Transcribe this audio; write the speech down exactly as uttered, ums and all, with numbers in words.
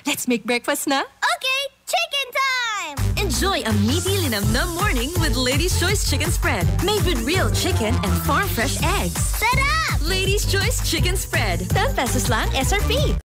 Let's make breakfast na. Okay, chicken time! Enjoy a meaty linamnam morning with Lady's Choice Chicken Spread. Made with real chicken and farm-fresh eggs. Sarap! Lady's Choice Chicken Spread. ten pesos lang S R P.